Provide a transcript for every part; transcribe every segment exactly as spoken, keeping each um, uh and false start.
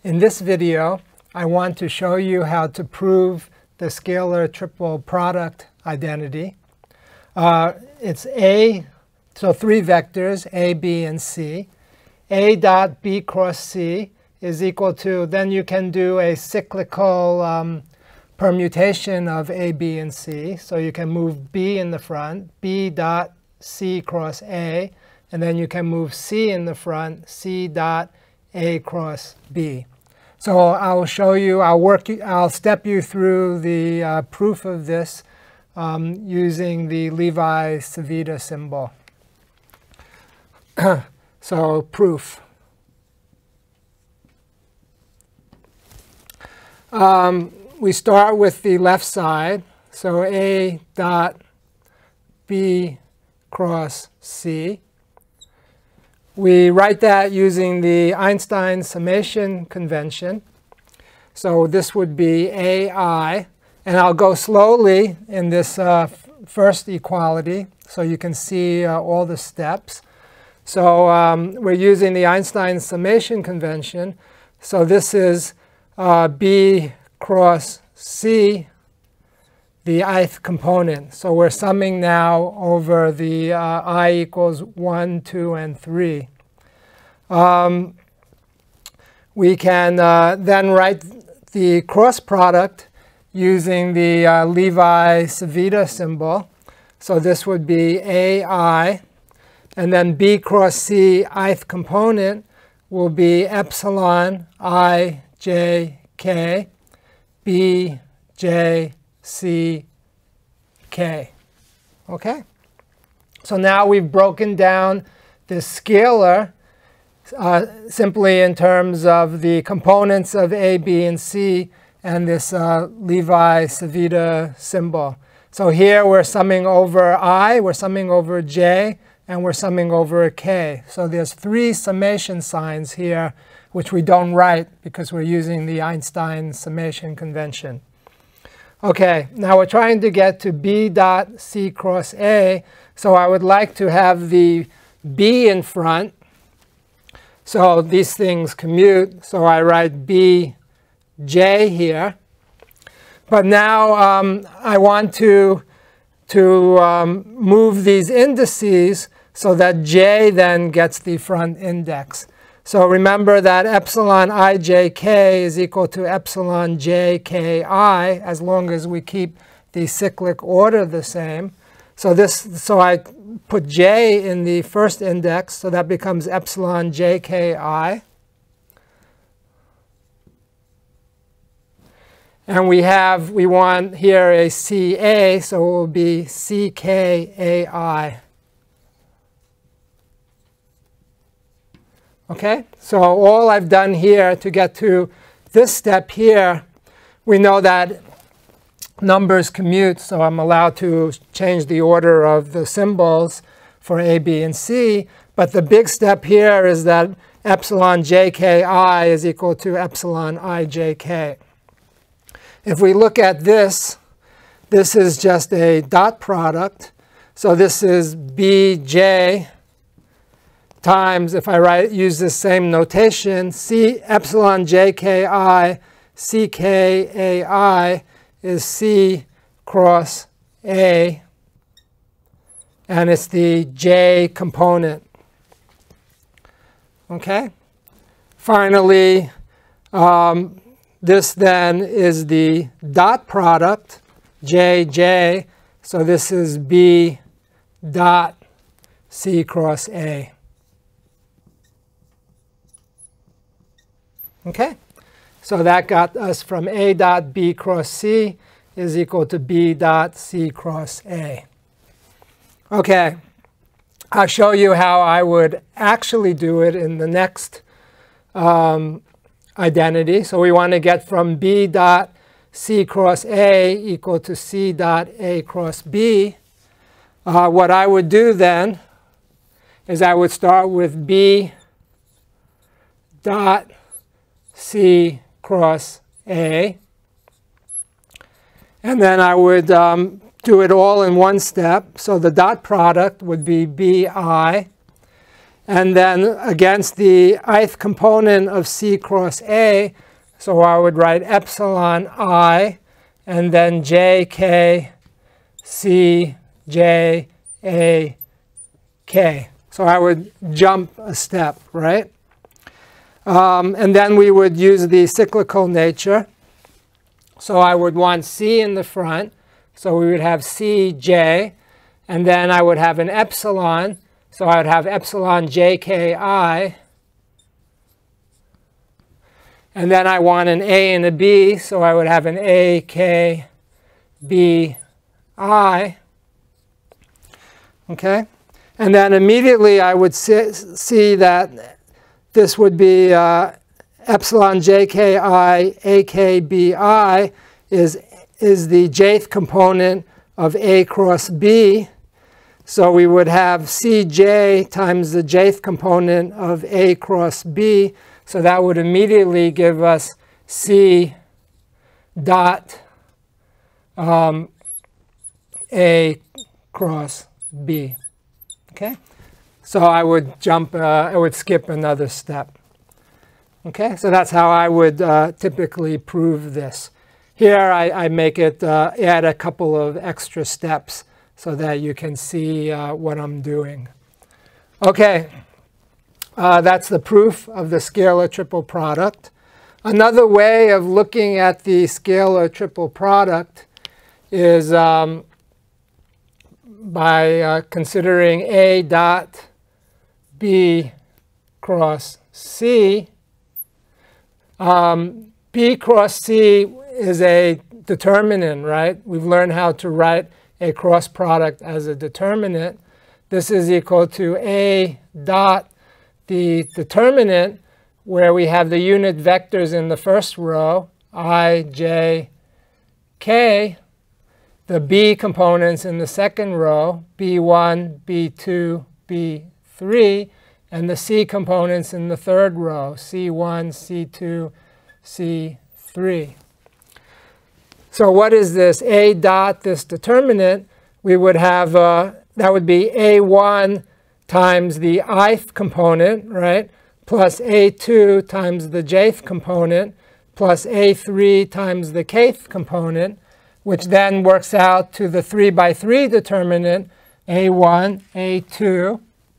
In this video, I want to show you how to prove the scalar triple product identity. Uh, it's A, so three vectors, A, B, and C. A dot B cross C is equal to, then you can do a cyclical um, permutation of A, B, and C. So you can move B in the front, B dot C cross A, and then you can move C in the front, C dot A cross B. So I'll show you, I'll work, I'll step you through the uh, proof of this um, using the Levi-Civita symbol. So proof. Um, we start with the left side. So A dot B cross C. We write that using the Einstein summation convention. So this would be A I. And I'll go slowly in this uh, first equality so you can see uh, all the steps. So um, we're using the Einstein summation convention. So this is uh, B cross C, the ith component. So we're summing now over the uh, I equals one, two, and three. Um, we can uh, then write the cross product using the uh, Levi-Civita symbol. So this would be A I. And then B cross C ith component will be epsilon I j k B j c k. Okay? So now we've broken down this scalar uh, simply in terms of the components of A, B, and C and this uh, Levi-Civita symbol. So here we're summing over I, we're summing over J, and we're summing over K. So there's three summation signs here, which we don't write because we're using the Einstein summation convention. OK, now we're trying to get to B dot C cross A. So I would like to have the B in front. So these things commute. So I write B J here. But now um, I want to, to um, move these indices so that J then gets the front index. So remember that epsilon I j k is equal to epsilon j k I as long as we keep the cyclic order the same. So this, so I put J in the first index, so that becomes epsilon j k I. And we have, we want here a C A, so it will be C K A I. Okay, so all I've done here to get to this step here, we know that numbers commute, so I'm allowed to change the order of the symbols for A, B, and C. But the big step here is that epsilon j k I is equal to epsilon I j k. If we look at this, this is just a dot product. So this is B J times, if I write, use the same notation, C epsilon j k I, C k A I is C cross A, and it's the J component. Okay? Finally, um, this then is the dot product, J J, so this is B dot C cross A. Okay, so that got us from A dot B cross C is equal to B dot C cross A. Okay, I'll show you how I would actually do it in the next um, identity. So we want to get from B dot C cross A equal to C dot A cross B. Uh, what I would do then is I would start with B dot C cross A. And then I would um, do it all in one step. So the dot product would be B I. and then against the ith component of C cross A, so I would write epsilon I, and then J, K, C, J, A, K. So I would jump a step, right? Um, and then we would use the cyclical nature. So I would want C in the front. So we would have C, J. And then I would have an epsilon. So I would have epsilon J K I. And then I want an A and a B. So I would have an A, K, B, I. Okay? And then immediately I would see that this would be uh, epsilon J K I, A K B I is, is the jth component of A cross B. So we would have C J times the jth component of A cross B. So that would immediately give us C dot um, A cross B. Okay? So I would jump, uh, I would skip another step. Okay? So that's how I would uh, typically prove this. Here I, I make it, uh, add a couple of extra steps so that you can see uh, what I'm doing. Okay. Uh, that's the proof of the scalar triple product. Another way of looking at the scalar triple product is um, by uh, considering A dot B cross C. Um, B cross C is a determinant, right? We've learned how to write a cross product as a determinant. This is equal to A dot the determinant, where we have the unit vectors in the first row, I, J, K, the B components in the second row, B one, B two, B three, and the C components in the third row, C one, C two, C three. So what is this A dot, this determinant? We would have, uh, that would be A one times the ith component, right, plus A two times the jth component, plus A three times the kth component, which then works out to the three by three determinant, A one, A two,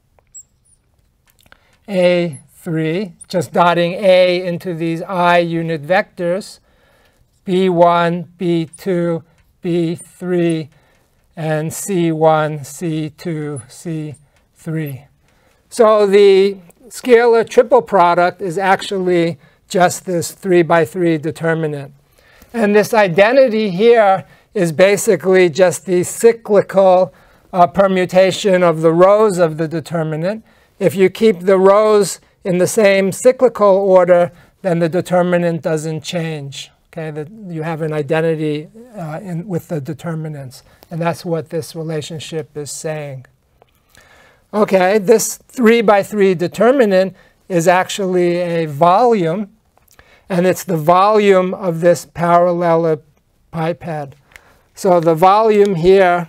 A three, just dotting A into these I unit vectors, B one, B two, B three, and C one, C two, C three. So the scalar triple product is actually just this three by three determinant. And this identity here is basically just the cyclical uh, permutation of the rows of the determinant. If you keep the rows in the same cyclical order, then the determinant doesn't change. Okay, that you have an identity uh, in, with the determinants. And that's what this relationship is saying. Okay, this three by three determinant is actually a volume, and it's the volume of this parallelepiped. So the volume here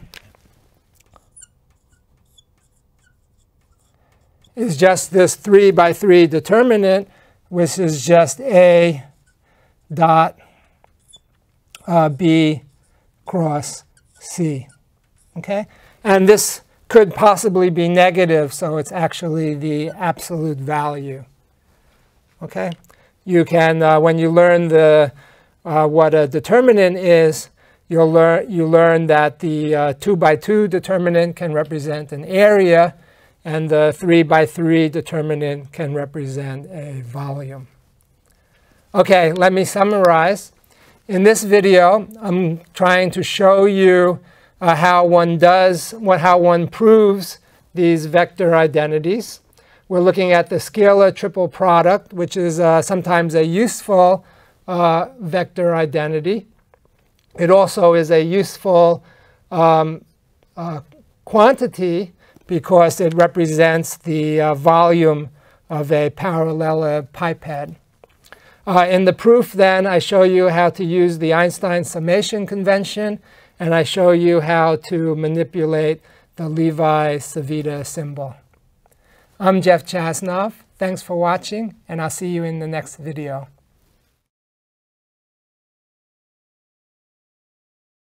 is just this three by three determinant, which is just A dot uh, B cross C. Okay, and this could possibly be negative, so it's actually the absolute value. Okay, you can uh, when you learn the uh, what a determinant is, you'll learn you learn that the uh, two by two determinant can represent an area, and the three by three determinant can represent a volume. Okay, let me summarize. In this video, I'm trying to show you uh, how one does, what, how one proves these vector identities. We're looking at the scalar triple product, which is uh, sometimes a useful uh, vector identity. It also is a useful um, uh, quantity because it represents the uh, volume of a parallelepiped. Uh, in the proof, then, I show you how to use the Einstein summation convention, and I show you how to manipulate the Levi-Civita symbol. I'm Jeff Chasnov. Thanks for watching, and I'll see you in the next video.